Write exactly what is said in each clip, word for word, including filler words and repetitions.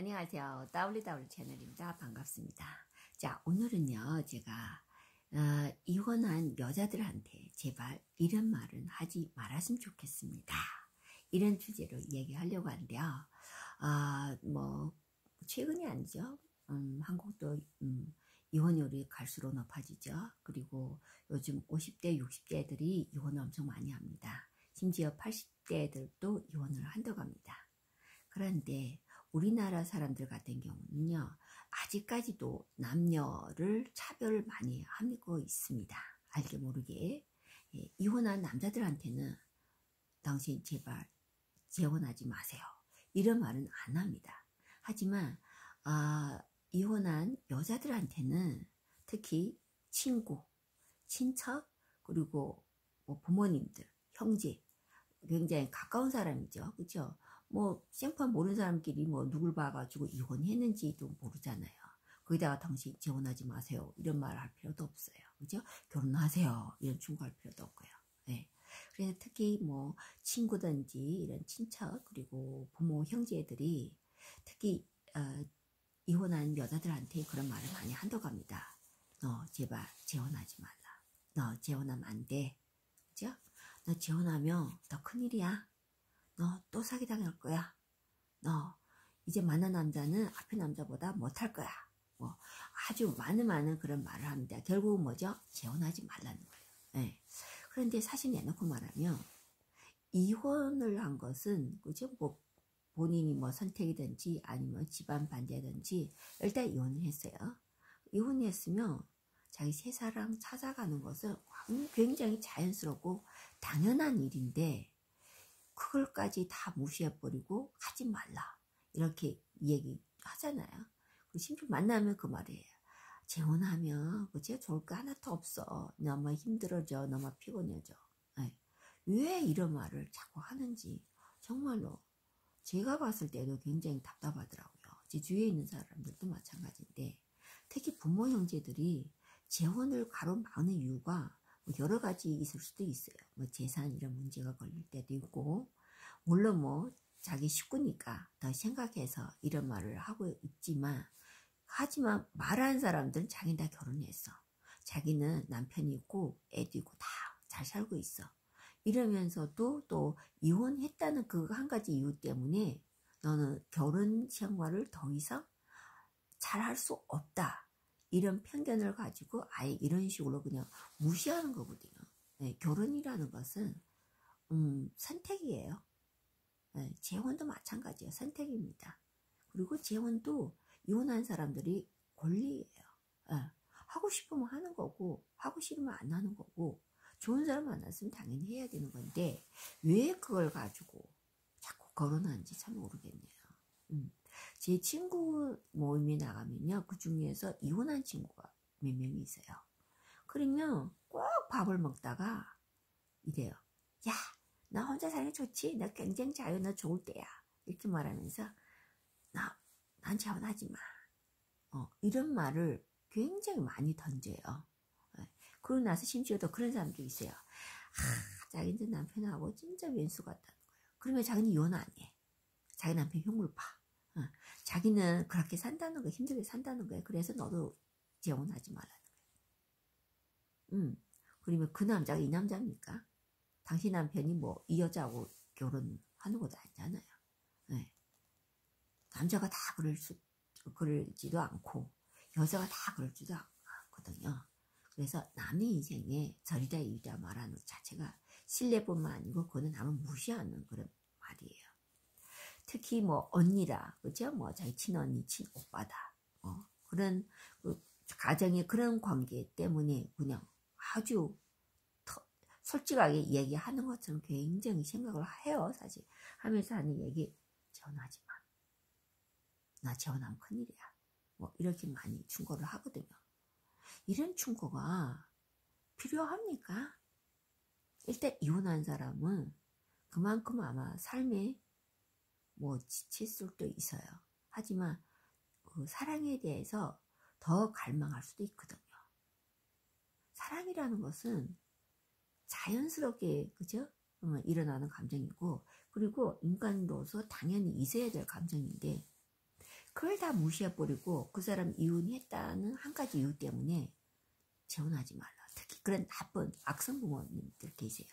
안녕하세요. 더블유더블유 채널입니다. 반갑습니다. 자, 오늘은요, 제가, 어, 이혼한 여자들한테 제발 이런 말은 하지 말았으면 좋겠습니다. 이런 주제로 얘기하려고 하는데요. 아, 어, 뭐, 최근이 아니죠. 음, 한국도, 음, 이혼율이 갈수록 높아지죠. 그리고 요즘 오십 대, 육십 대들이 이혼을 엄청 많이 합니다. 심지어 팔십 대들도 이혼을 한다고 합니다. 그런데 우리나라 사람들 같은 경우는요, 아직까지도 남녀를 차별을 많이 하고 있습니다. 알게 모르게. 예, 이혼한 남자들한테는 당신 제발 재혼하지 마세요. 이런 말은 안 합니다. 하지만 아, 이혼한 여자들한테는 특히 친구, 친척, 그리고 뭐 부모님들, 형제, 굉장히 가까운 사람이죠. 그죠? 뭐 생판 모르는 사람끼리 뭐 누굴 봐가지고 이혼했는지도 모르잖아요. 거기다가 당신 재혼하지 마세요. 이런 말 할 필요도 없어요. 그죠? 결혼하세요. 이런 충고할 필요도 없고요. 네. 그래서 특히 뭐 친구든지 이런 친척 그리고 부모 형제들이 특히 어, 이혼한 여자들한테 그런 말을 많이 한다고 합니다. 너 제발 재혼하지 말라. 너 재혼하면 안 돼. 그죠? 너 재혼하면 더 큰일이야. 너 또 사기당할 거야. 너 이제 만난 남자는 앞에 남자보다 못할 거야. 뭐 아주 많은 많은 그런 말을 합니다. 결국은 뭐죠? 재혼하지 말라는 거예요. 네. 그런데 사실 내놓고 말하면 이혼을 한 것은 그죠? 뭐 본인이 뭐 선택이든지 아니면 집안 반대든지 일단 이혼을 했어요. 이혼했으면 자기 새 사랑 찾아가는 것은 굉장히 자연스럽고 당연한 일인데 그걸까지 다 무시해버리고 하지 말라 이렇게 얘기하잖아요. 심지어 만나면 그 말이에요. 재혼하면 그치? 좋을 거 하나도 없어. 너무 힘들어져. 너무 피곤해져. 네. 왜 이런 말을 자꾸 하는지 정말로 제가 봤을 때도 굉장히 답답하더라고요. 제 주위에 있는 사람들도 마찬가지인데 특히 부모 형제들이 재혼을 가로막는 이유가 여러 가지 있을 수도 있어요. 뭐 재산 이런 문제가 걸릴 때도 있고 물론 뭐 자기 식구니까 더 생각해서 이런 말을 하고 있지만 하지만 말하는 사람들은 자기는 다 결혼했어. 자기는 남편이 있고 애도 있고 다 잘 살고 있어. 이러면서도 또 이혼했다는 그 한 가지 이유 때문에 너는 결혼 생활을 더 이상 잘 할 수 없다. 이런 편견을 가지고 아예 이런 식으로 그냥 무시하는 거거든요. 네, 결혼이라는 것은 음, 선택이에요. 네, 재혼도 마찬가지예요. 선택입니다. 그리고 재혼도 이혼한 사람들이 권리예요. 네, 하고 싶으면 하는 거고 하고 싫으면 안 하는 거고 좋은 사람 만났으면 당연히 해야 되는 건데 왜 그걸 가지고 자꾸 결혼하는지 참 모르겠네요. 음. 제 친구 모임에 나가면요. 그 중에서 이혼한 친구가 몇 명이 있어요. 그러면 꼭 밥을 먹다가 이래요. 야, 나 혼자 살기 좋지? 나 굉장히 자유, 나 좋을 때야. 이렇게 말하면서 나, 난 재혼하지 마. 어, 이런 말을 굉장히 많이 던져요. 그러고 나서 심지어 또 그런 사람도 있어요. 아, 자기는 남편하고 진짜 왼수 같다는 거예요. 그러면 자기는 이혼 안 해. 자기 남편 흉물 봐. 어, 자기는 그렇게 산다는 거 힘들게 산다는 거예요. 그래서 너도 재혼하지 말라는 거예요. 음, 그러면 그 남자가 이 남자입니까? 당신 남편이 뭐 이 여자하고 결혼하는 것도 아니잖아요. 네. 남자가 다 그럴 수, 그럴지도 않고 여자가 다 그럴지도 않거든요. 그래서 남의 인생에 저리다 이리다 말하는 것 자체가 신뢰뿐만 아니고 그거는 남을 무시하는 그런 말이에요. 특히 뭐 언니라 그죠? 뭐 자기 친언니, 친오빠다. 어, 그런 그 가정의 그런 관계 때문에 그냥 아주 터, 솔직하게 얘기하는 것처럼 굉장히 생각을 해요. 사실 하면서 하는 얘기 재혼하지 마. 나 재혼하면 큰일이야. 뭐 이렇게 많이 충고를 하거든요. 이런 충고가 필요합니까? 일단 이혼한 사람은 그만큼 아마 삶에 뭐 지칠 수도 있어요. 하지만 그 사랑에 대해서 더 갈망할 수도 있거든요. 사랑이라는 것은 자연스럽게 그죠? 어, 일어나는 감정이고 그리고 인간으로서 당연히 있어야 될 감정인데 그걸 다 무시해버리고 그 사람 이혼했다는 한 가지 이유 때문에 재혼하지 말라. 특히 그런 나쁜 악성 부모님들 계세요.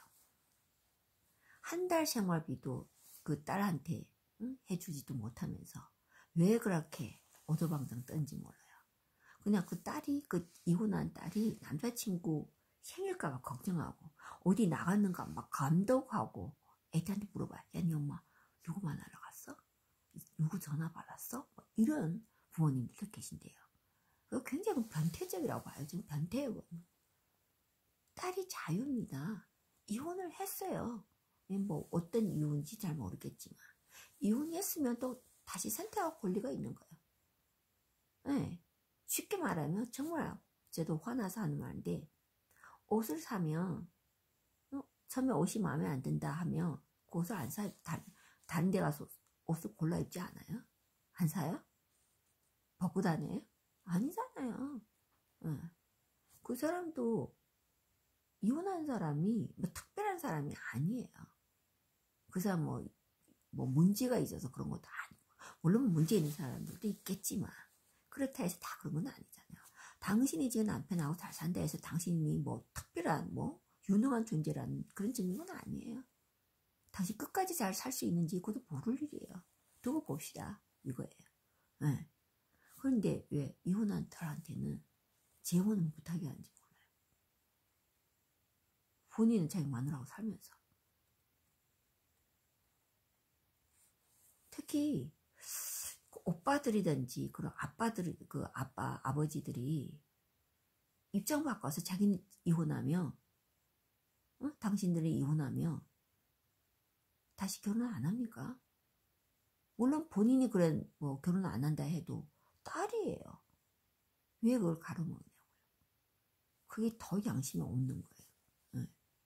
한 달 생활비도 그 딸한테 응? 해주지도 못하면서 왜 그렇게 오도방정 떤지 몰라요. 그냥 그 딸이, 그 이혼한 딸이 남자친구 생일까봐 걱정하고 어디 나갔는가 막 감독하고 애한테 물어봐요. 야, 니 엄마 누구 만나러 갔어? 누구 전화 받았어? 뭐 이런 부모님들도 계신데요. 굉장히 변태적이라고 봐요. 지금 변태예요. 딸이 자유입니다. 이혼을 했어요. 뭐 어떤 이유인지 잘 모르겠지만 이혼했으면 또 다시 선택할 권리가 있는 거예요. 네. 쉽게 말하면 정말 저도 화나서 하는 말인데 옷을 사면 어, 처음에 옷이 마음에 안 든다 하면 그 옷을 안 사요. 다른, 다른 데 가서 옷을 골라 입지 않아요? 안 사요? 벗고 다녀요? 아니잖아요. 네. 그 사람도 이혼한 사람이 뭐 특별한 사람이 아니에요. 그 사람 뭐, 뭐 문제가 있어서 그런 것도 아니고 물론 문제 있는 사람들도 있겠지만 그렇다 해서 다 그런 건 아니잖아요. 당신이 지금 남편하고 잘 산다 해서 당신이 뭐 특별한 뭐 유능한 존재라는 그런 증명은 아니에요. 당신 끝까지 잘 살 수 있는지 그것도 모를 일이에요. 두고 봅시다 이거예요. 네. 그런데 왜 이혼한 딸한테는 재혼을 못하게 하는지 몰라요. 본인은 자기 마누라하고 살면서 특히 그 오빠들이든지 그런 아빠들 그 아빠 아버지들이 입장 바꿔서 자기는 이혼하면 어? 당신들이 이혼하면 다시 결혼 안 합니까? 물론 본인이 그래 뭐 결혼 안 한다 해도 딸이에요. 왜 그걸 가로막냐고요. 그게 더 양심이 없는 거예요. 네.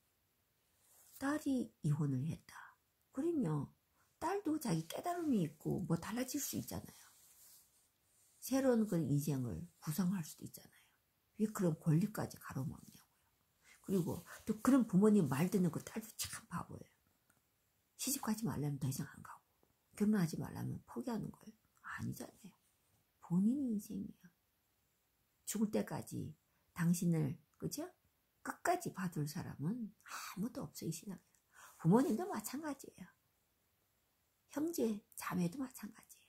딸이 이혼을 했다. 그러면 딸도 자기 깨달음이 있고 뭐 달라질 수 있잖아요. 새로운 그 인생을 구성할 수도 있잖아요. 왜 그런 권리까지 가로막냐고요. 그리고 또 그런 부모님 말 듣는 그 딸도 참 바보예요. 시집가지 말라면 더 이상 안 가고 결혼하지 말라면 포기하는 거예요. 아니잖아요. 본인 인생이에요. 죽을 때까지 당신을 그죠? 끝까지 봐줄 사람은 아무도 없어 이 세상에. 부모님도 마찬가지예요. 형제, 자매도 마찬가지예요.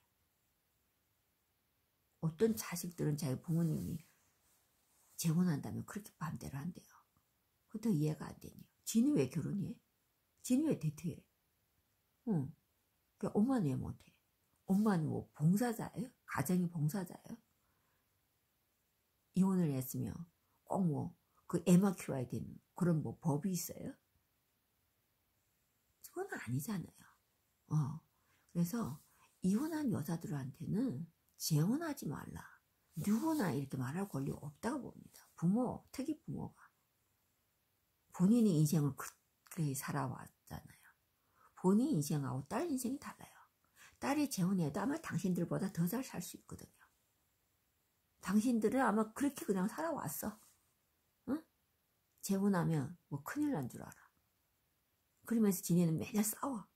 어떤 자식들은 자기 부모님이 재혼한다면 그렇게 반대를 한대요. 그것도 이해가 안 되네요. 지는 왜 결혼해? 지는 왜 데이트해? 응. 그 엄마는 왜 못해? 엄마는 뭐 봉사자예요? 가정이 봉사자예요? 이혼을 했으면 꼭 뭐 그 애만 키워야 되는 그런 뭐 법이 있어요? 그건 아니잖아요. 어. 그래서 이혼한 여자들한테는 재혼하지 말라. 누구나 이렇게 말할 권리 없다고 봅니다. 부모, 특히 부모가. 본인이 인생을 그렇게 살아왔잖아요. 본인 인생하고 딸 인생이 달라요. 딸이 재혼해도 아마 당신들보다 더 잘 살 수 있거든요. 당신들은 아마 그렇게 그냥 살아왔어. 응? 재혼하면 뭐 큰일 난 줄 알아. 그러면서 지네는 매일 싸워.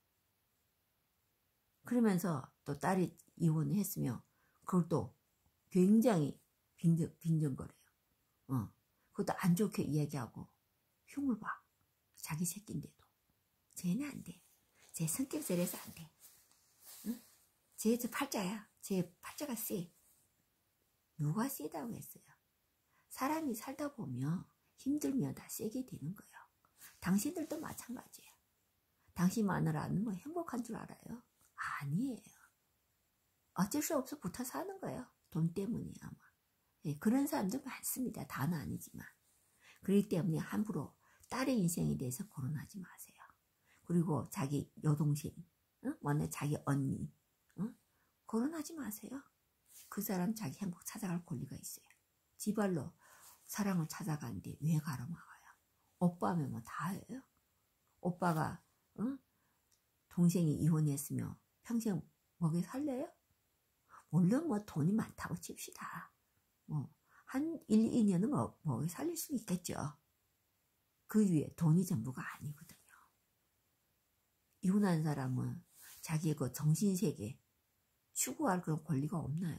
그러면서 또 딸이 이혼을 했으면 그걸 또 굉장히 빈정, 빈정거려요. 어. 그것도 안 좋게 이야기하고 흉을 봐. 자기 새끼인데도. 쟤는 안 돼. 쟤 성격 저래서 안 돼. 응? 쟤 저 팔자야. 쟤 팔자가 세. 누가 세다고 했어요? 사람이 살다 보면 힘들면 다 세게 되는 거예요. 당신들도 마찬가지예요. 당신 마누라는 뭐 행복한 줄 알아요? 아니에요. 어쩔 수 없어 붙어 사는 거예요. 돈 때문에 아마. 네, 그런 사람들 많습니다. 다는 아니지만. 그렇기 때문에 함부로 딸의 인생에 대해서 거론하지 마세요. 그리고 자기 여동생, 응? 만약 자기 언니, 응? 거론하지 마세요. 그 사람 자기 행복 찾아갈 권리가 있어요. 지발로 사랑을 찾아가는데 왜 가로막아요? 오빠면 뭐 다예요. 오빠가 응? 동생이 이혼했으며 평생 먹여 살래요? 물론 뭐 돈이 많다고 칩시다. 뭐 한 일, 이 년은 뭐, 먹여 살릴 수 있겠죠. 그 위에 돈이 전부가 아니거든요. 이혼한 사람은 자기의 그 정신세계, 추구할 그런 권리가 없나요?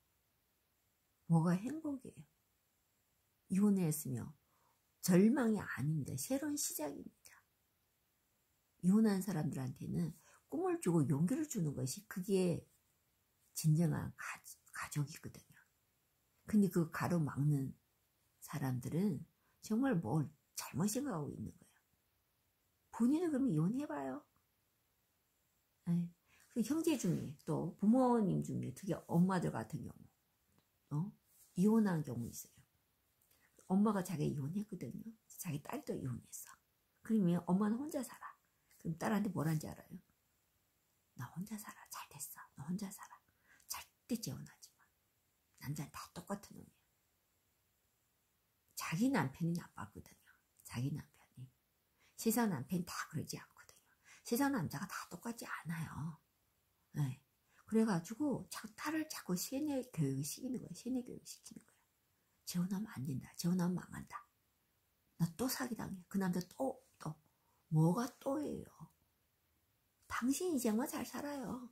뭐가 행복이에요? 이혼했으며 절망이 아닙니다. 새로운 시작입니다. 이혼한 사람들한테는 꿈을 주고 용기를 주는 것이 그게 진정한 가, 가족이거든요. 근데 그 가로막는 사람들은 정말 뭘 잘못 생각하고 있는 거예요. 본인은 그러면 이혼해봐요. 에이, 그 형제 중에 또 부모님 중에 특히 엄마들 같은 경우 어? 이혼한 경우 있어요. 엄마가 자기가 이혼했거든요. 자기 딸도 이혼했어. 그러면 엄마는 혼자 살아. 그럼 딸한테 뭐라는지 알아요? 나 혼자 살아. 잘 됐어. 너 혼자 살아. 절대 재혼하지 마. 남자는 다 똑같은 놈이야. 자기 남편이 나빴거든요. 자기 남편이. 세상 남편이 다 그러지 않거든요. 세상 남자가 다 똑같지 않아요. 네. 그래가지고 자꾸 딸을 자꾸 세뇌 교육을 시키는 거예요. 세뇌 교육을 시키는 거예요. 재혼하면 안 된다. 재혼하면 망한다. 나 또 사기당해. 그 남자 또, 또. 뭐가 또예요? 당신 인생만 잘 살아요.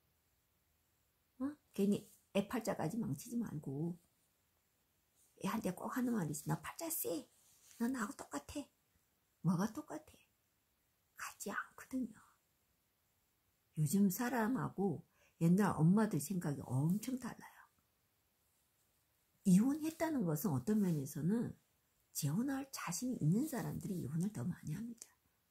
어? 괜히 애 팔자까지 망치지 말고 애한테 꼭 하는 말이 있어. 나 팔자 쎄. 나 나하고 똑같아. 뭐가 똑같아? 같지 않거든요. 요즘 사람하고 옛날 엄마들 생각이 엄청 달라요. 이혼했다는 것은 어떤 면에서는 재혼할 자신이 있는 사람들이 이혼을 더 많이 합니다.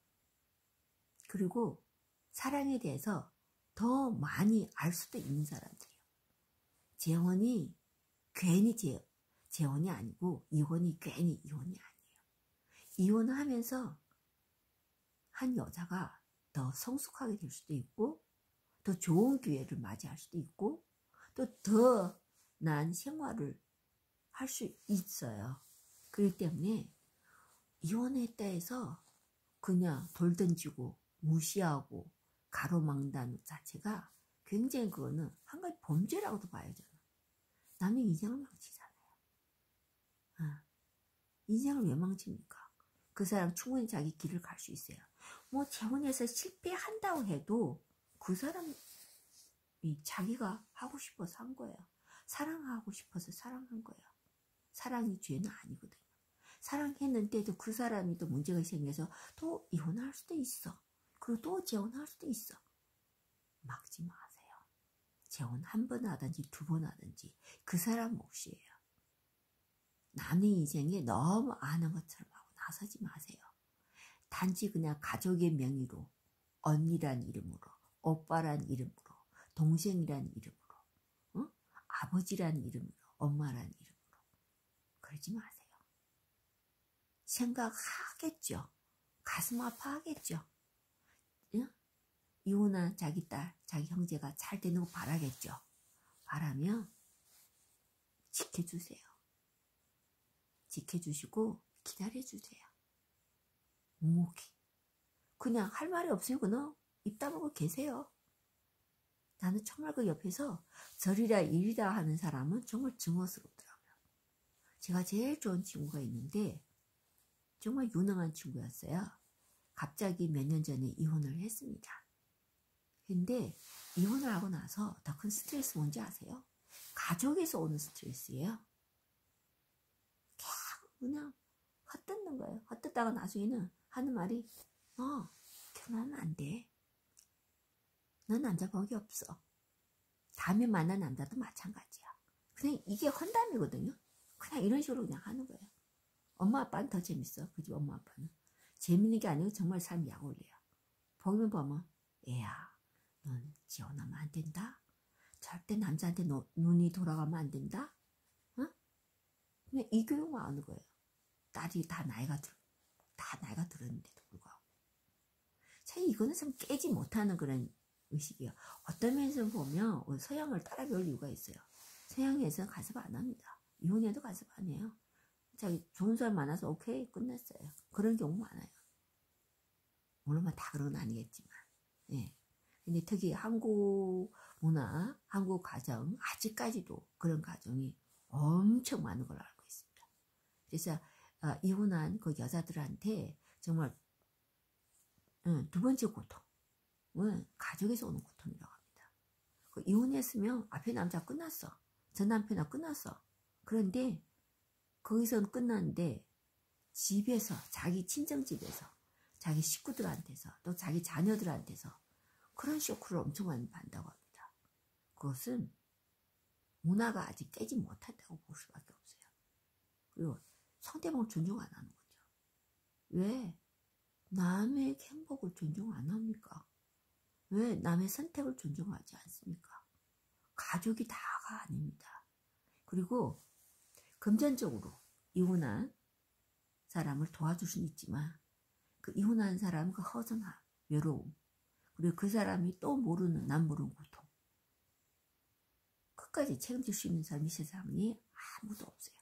그리고 사랑에 대해서 더 많이 알 수도 있는 사람들이에요. 재혼이 괜히 재, 재혼이 아니고 이혼이 괜히 이혼이 아니에요. 이혼을 하면서 한 여자가 더 성숙하게 될 수도 있고 더 좋은 기회를 맞이할 수도 있고 또 더 나은 생활을 할 수 있어요. 그렇기 때문에 이혼했다 해서 그냥 돌 던지고 무시하고 가로막는다는 자체가 굉장히 그거는 한 가지 범죄라고도 봐요. 저는. 남의 인생을 망치잖아요. 아, 인생을 왜 망칩니까? 그 사람 충분히 자기 길을 갈 수 있어요. 뭐 재혼해서 실패한다고 해도 그 사람이 자기가 하고 싶어서 한 거예요. 사랑하고 싶어서 사랑한 거예요. 사랑이 죄는 아니거든요. 사랑했는데도 그 사람이 또 문제가 생겨서 또 이혼할 수도 있어. 그리고 또 재혼할 수도 있어. 막지 마세요. 재혼 한 번 하든지 두 번 하든지 그 사람 몫이에요. 남의 인생에 너무 아는 것처럼 하고 나서지 마세요. 단지 그냥 가족의 명의로 언니란 이름으로 오빠란 이름으로 동생이란 이름으로 어? 아버지란 이름으로 엄마란 이름으로 그러지 마세요. 생각하겠죠. 가슴 아파하겠죠. 응? 이혼한 자기 딸, 자기 형제가 잘 되는 거 바라겠죠. 바라면 지켜주세요. 지켜주시고 기다려주세요. 묵묵히. 그냥 할 말이 없으면 그냥 입 다물고 계세요. 나는 정말 그 옆에서 저리라 이리라 하는 사람은 정말 증오스럽더라고요. 제가 제일 좋은 친구가 있는데 정말 유능한 친구였어요. 갑자기 몇 년 전에 이혼을 했습니다. 근데 이혼을 하고 나서 더 큰 스트레스 뭔지 아세요? 가족에서 오는 스트레스예요. 그냥 헛뜯는 거예요. 헛뜯다가 나중에는 하는 말이 너 결혼하면 안 돼. 넌 남자 복이 없어. 다음에 만난 남자도 마찬가지야. 그냥 이게 헌담이거든요. 그냥 이런 식으로 그냥 하는 거예요. 엄마 아빠는 더 재밌어. 그 집 엄마 아빠는. 재밌는 게 아니고 정말 삶이 약 올려요. 보면 보면 애야 넌 재혼하면 안 된다. 절대 남자한테 너, 눈이 돌아가면 안 된다. 어? 그냥 이 교육만 하는 거예요. 딸이 다 나이가 들, 다 나이가 들었는데도 불구하고. 사실 이거는 참 깨지 못하는 그런 의식이에요. 어떤 면에서 보면 서양을 따라배울 이유가 있어요. 서양에서는 간섭 안 합니다. 이혼해도 간섭 안 해요. 자기 좋은 사람 만나서 오케이 끝났어요. 그런 경우 많아요. 물론 다 그런 건 아니겠지만. 예. 근데 특히 한국 문화, 한국 가정 아직까지도 그런 가정이 엄청 많은 걸로 알고 있습니다. 그래서 어, 이혼한 그 여자들한테 정말 음, 두 번째 고통은 가족에서 오는 고통이라고 합니다. 그 이혼했으면 앞에 남자 끝났어. 전 남편하고 끝났어. 그런데 거기서는 끝났는데 집에서, 자기 친정집에서, 자기 식구들한테서, 또 자기 자녀들한테서 그런 쇼크를 엄청 많이 받는다고 합니다. 그것은 문화가 아직 깨지 못했다고 볼 수밖에 없어요. 그리고 상대방을 존중 안 하는 거죠. 왜? 남의 행복을 존중 안 합니까? 왜 남의 선택을 존중하지 않습니까? 가족이 다가 아닙니다. 그리고 금전적으로 이혼한 사람을 도와줄 수는 있지만 그 이혼한 사람의 그 허전함, 외로움, 그리고 그 사람이 또 모르는, 남 모르는 고통, 끝까지 책임질 수 있는 사람이 이 세상에 아무도 없어요.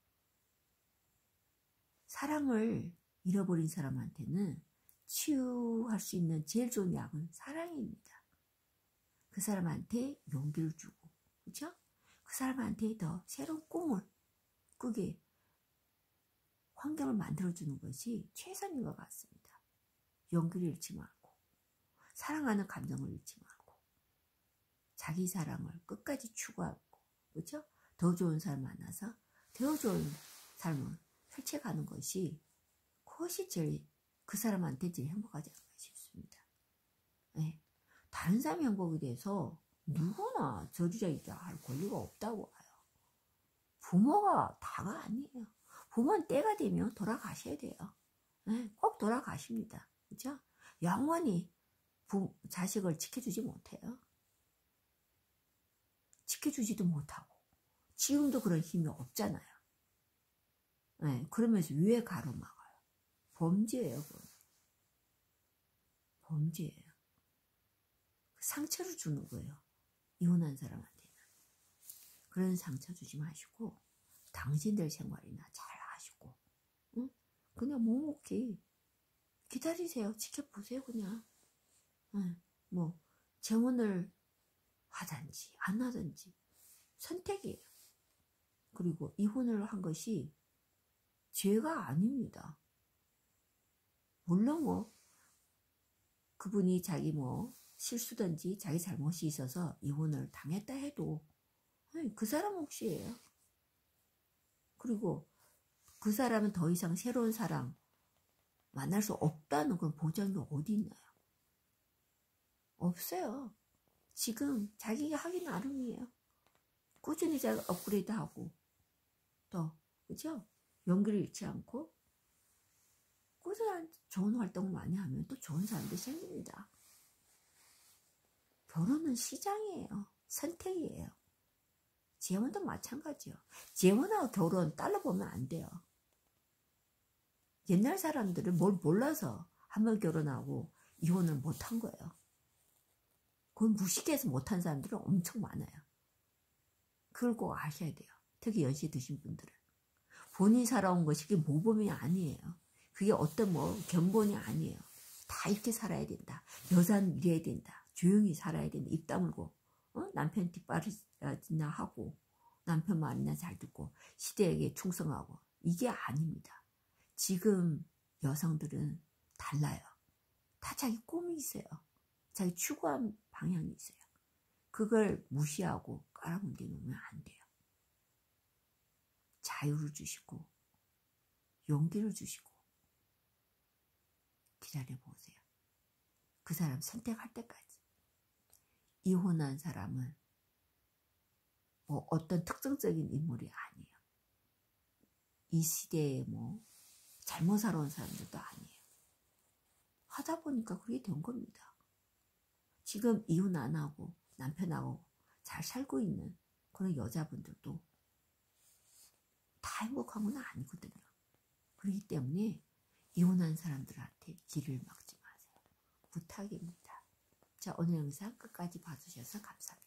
사랑을 잃어버린 사람한테는 치유할 수 있는 제일 좋은 약은 사랑입니다. 그 사람한테 용기를 주고, 그렇죠? 그 사람한테 더 새로운 꿈을 꾸게 환경을 만들어주는 것이 최선인 것 같습니다. 용기를 잃지 말고, 사랑하는 감정을 잃지 말고, 자기 사랑을 끝까지 추구하고, 그렇죠? 더 좋은 사람 만나서 더 좋은 삶을 펼쳐가는 것이, 그것이 제일 그 사람한테 제일 행복하지 않을까 싶습니다. 네. 다른 사람의 행복에 대해서 누구나 저주자이자 할 권리가 없다고 봐요. 부모가 다가 아니에요. 부모는 때가 되면 돌아가셔야 돼요. 네, 꼭 돌아가십니다. 그렇죠? 영원히 부, 자식을 지켜주지 못해요. 지켜주지도 못하고 지금도 그런 힘이 없잖아요. 네, 그러면서 왜 가로막아요? 범죄예요. 그건. 범죄예요. 상처를 주는 거예요. 이혼한 사람한테는. 그런 상처 주지 마시고 당신들 생활이나 잘 하시고, 응? 그냥 묵묵히 기다리세요. 지켜보세요. 그냥. 응. 뭐 재혼을 하든지 안 하든지 선택이에요. 그리고 이혼을 한 것이 죄가 아닙니다. 물론 뭐 그분이 자기 뭐 실수든지 자기 잘못이 있어서 이혼을 당했다 해도 그 사람 몫이에요. 그리고 그 사람은 더 이상 새로운 사람 만날 수 없다는 그런 보장이 어디 있나요? 없어요. 지금 자기가 하기 나름이에요. 꾸준히 잘 업그레이드하고 또 그죠? 용기를 잃지 않고 꾸준한 좋은 활동을 많이 하면 또 좋은 사람들이 생깁니다. 결혼은 시장이에요. 선택이에요. 재혼도 마찬가지요. 재혼하고 결혼 딸로 보면 안 돼요. 옛날 사람들은 뭘 몰라서 한 번 결혼하고 이혼을 못한 거예요. 그건 무식해서 못한 사람들은 엄청 많아요. 그걸 꼭 아셔야 돼요. 특히 연세 드신 분들은. 본인 살아온 것이 그게 모범이 아니에요. 그게 어떤 뭐 견본이 아니에요. 다 이렇게 살아야 된다. 여자는 이래야 된다. 조용히 살아야 된다. 입 다물고 어? 남편 뒷바라지나 하고 남편 말이나 잘 듣고 시대에게 충성하고 이게 아닙니다. 지금 여성들은 달라요. 다 자기 꿈이 있어요. 자기 추구한 방향이 있어요. 그걸 무시하고 깔아뭉개 놓으면 안 돼요. 자유를 주시고 용기를 주시고 기다려보세요. 그 사람 선택할 때까지. 이혼한 사람은 뭐 어떤 특정적인 인물이 아니에요. 이 시대에 뭐 잘못 살아온 사람들도 아니에요. 하다 보니까 그게 된 겁니다. 지금 이혼 안 하고 남편하고 잘 살고 있는 그런 여자분들도 다 행복한 건 아니거든요. 그렇기 때문에 이혼한 사람들한테 길을 막지 마세요. 부탁입니다. 자, 오늘 영상 끝까지 봐주셔서 감사합니다.